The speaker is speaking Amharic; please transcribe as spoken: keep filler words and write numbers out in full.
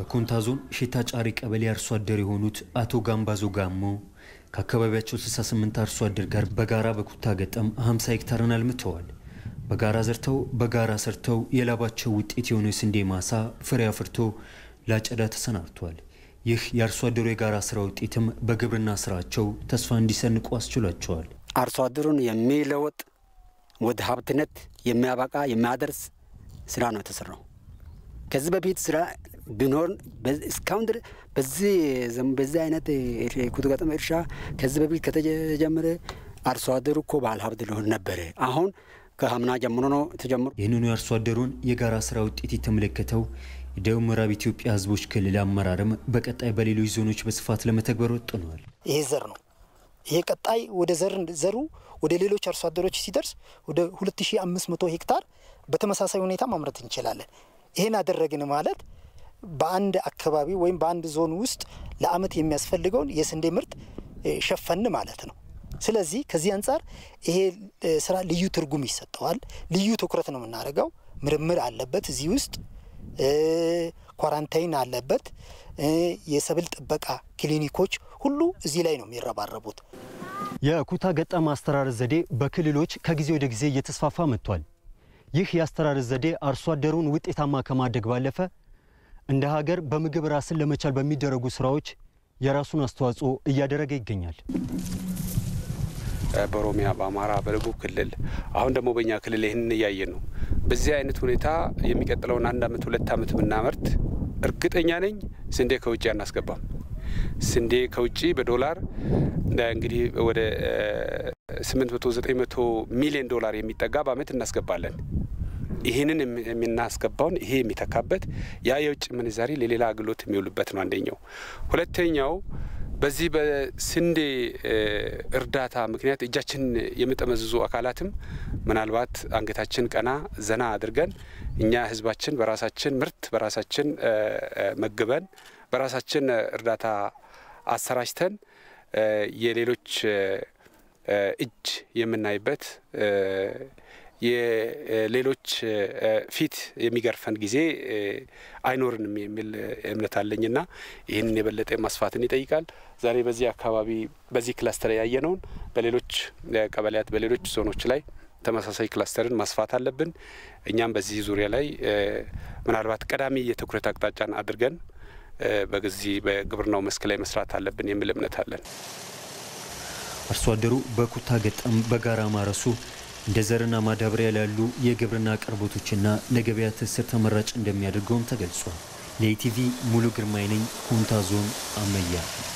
በኮንታ ዞን ሼታ ጫሪ ቀበሌ አርሶ አደር የሆኑት አቶ ጋምባዞ ጋሞ ከአካባቢያቸው ስልሳ ስምንት አርሶ አደር ጋር በጋራ በኩታ ገጠም ሃምሳ ሄክታርን አልምተዋል። በጋራ ዘርተው በጋራ ሰርተው የላባቸው ውጤት የሆነው የስንዴ ማሳ ፍሬ አፍርቶ ላጨዳ ተሰናድቷል። ይህ የአርሶ አደሩ የጋራ ስራ ውጤትም በግብርና ስራቸው ተስፋ እንዲሰንቁ አስችሏቸዋል። አርሶ አደሩን የሚለወጥ ወደ ሀብትነት የሚያበቃ የሚያደርስ ስራ ነው የተሰራው። ከዚህ በፊት ስራ ቢኖር እስካሁን ድረስ በዚህ በዚህ አይነት ኩታ ገጠም እርሻ ከዚህ በፊት ከተጀመረ አርሶ አደሩ እኮ ባለ ሀብት ሊሆን ነበር። አሁን ከሀምና ጀምሮ ነው ተጀምሮ ይህንኑ የአርሶ አደሩን የጋራ ስራ ውጤት የተመለከተው የደቡብ ምዕራብ ኢትዮጵያ ህዝቦች ክልል አመራርም በቀጣይ በሌሎች ዞኖች በስፋት ለመተግበር ወጥኗል። ይሄ ዘር ነው። ይሄ ቀጣይ ወደ ዘር ዘሩ ወደ ሌሎች አርሶ አደሮች ሲደርስ ወደ ሁለት ሺህ አምስት መቶ ሄክታር በተመሳሳይ ሁኔታ ማምረት እንችላለን። ይሄን አደረግን ማለት በአንድ አካባቢ ወይም በአንድ ዞን ውስጥ ለአመት የሚያስፈልገውን የስንዴ ምርት ሸፈን ማለት ነው። ስለዚህ ከዚህ አንፃር ይሄ ስራ ልዩ ትርጉም ይሰጠዋል። ልዩ ትኩረት ነው የምናደርገው። ምርምር አለበት እዚህ ውስጥ ኳራንታይን አለበት። የሰብል ጥበቃ ክሊኒኮች ሁሉ እዚህ ላይ ነው የሚረባረቡት። የኩታ ገጠም አስተራረስ ዘዴ በክልሎች ከጊዜ ወደ ጊዜ እየተስፋፋ መጥቷል። ይህ የአስተራረስ ዘዴ አርሶ አደሩን ውጤታማ ከማድረግ ባለፈ እንደ ሀገር በምግብ ራስን ለመቻል በሚደረጉ ስራዎች የራሱን አስተዋጽኦ እያደረገ ይገኛል። በኦሮሚያ በአማራ በደቡብ ክልል አሁን ደግሞ በእኛ ክልል ይህንን እያየን ነው። በዚህ አይነት ሁኔታ የሚቀጥለውን አንድ አመት ሁለት አመት ብናመርት እርግጠኛ ነኝ ስንዴ ከውጭ አናስገባም። ስንዴ ከውጭ በዶላር እንግዲህ ወደ ስምንት መቶ ዘጠኝ መቶ ሚሊዮን ዶላር የሚጠጋ በአመት እናስገባለን። ይሄንን የሚናስገባውን ይሄ የሚተካበት ያ የውጭ ምንዛሪ ለሌላ አገልግሎት የሚውልበት ነው አንደኛው። ሁለተኛው በዚህ በስንዴ እርዳታ ምክንያት እጃችን የሚጠመዝዙ አካላትም ምናልባት አንገታችን ቀና ዘና አድርገን እኛ ህዝባችን በራሳችን ምርት በራሳችን መግበን በራሳችን እርዳታ አሰራጭተን የሌሎች እጅ የምናይበት የሌሎች ፊት የሚገርፈን ጊዜ አይኖርንም የሚል እምነት አለኝና ይህንን የበለጠ ማስፋትን ይጠይቃል። ዛሬ በዚህ አካባቢ በዚህ ክላስተር ያየነውን በሌሎች ቀበሌያት በሌሎች ዞኖች ላይ ተመሳሳይ ክላስተርን ማስፋት አለብን። እኛም በዚህ ዙሪያ ላይ ምናልባት ቀዳሚ የትኩረት አቅጣጫን አድርገን በዚህ በግብርናው መስክ ላይ መስራት አለብን የሚል እምነት አለን። አርሶ አደሩ በኩታ ገጠም በጋራ ማረሱ እንደ ዘርና ማዳበሪያ ያሉ የግብርና አቅርቦቶችና ለገበያ ትስስር ተመራጭ እንደሚያደርገውም ተገልጿል። ለኢቲቪ ሙሉ ግርማይ ነኝ፣ ኮንታ ዞን አመያ።